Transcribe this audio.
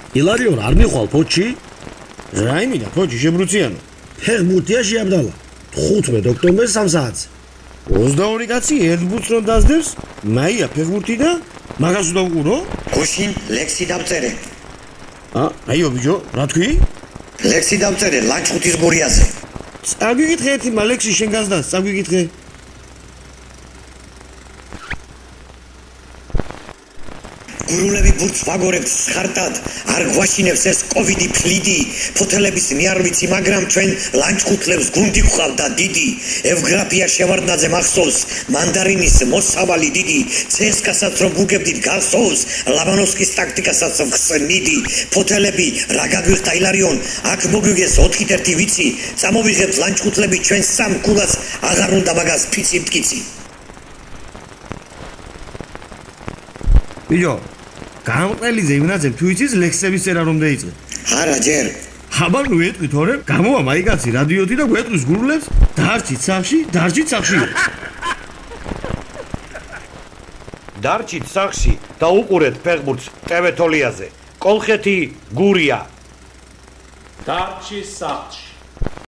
ილარიონ არ მიხვალ ფოჩი? რაიმინა ფოჩი შებრუციანო. ფეხბურთია შეაბდალა. 15 ოქტომბერს 3 საათზე. 22 კაცი ერთ ბუთს რომ დასდევს, მაია ფეხბურთი და მაგას დავყურო? გუშინ ლექსი დავწერე. აიო ბიჭო, რა თქვი? ლექსი დავწერე ლანჩხუთის გურიაზე. წაგვიკითხე ერთი ლექსი შენ გასდას, წაგვიკითხე. გურულები ბურთს ვაგორებთ სხარტად, არ გვაშინებს ეს კოვიდი ფლიდი, ფოთელების მიარ ვიცი, მაგრამ ჩვენ ლანჩხუთლებს გუნდი გვყავდა დიდი, ევგრაფია შევარდნაძე მახსოვს, მანდარინის მოსავალი დიდი, ცესკასაც რომ გუგებდით გასოვს, ლაბანოვსკის ტაქტიკასაც ვხსნიდი, ფოთელები რა გაგვიხდა ილარიონ, აქ მოგვიგეს 4-1 ვიცი, წამოვიღებთ ლანჩხუთლები ჩვენ სამ კულას, აღარ უნდა მაგას ფიცი მტკიცი. ბიჭო, გამყელიძე იმნაძე თუ იცის ლექსების წერა რომ დაიწყე. არა ჯერ. აბა ნუ ეტყვი თორე, გამოვა მაიკაცი რადიოთი და გვეტყვის გურულებს, დარჩით სახში. დარჩით სახში და უყურეთ ფეხბურთს ტევეთოლიაზე. კოლხეთი გურია. დარჩით სახში.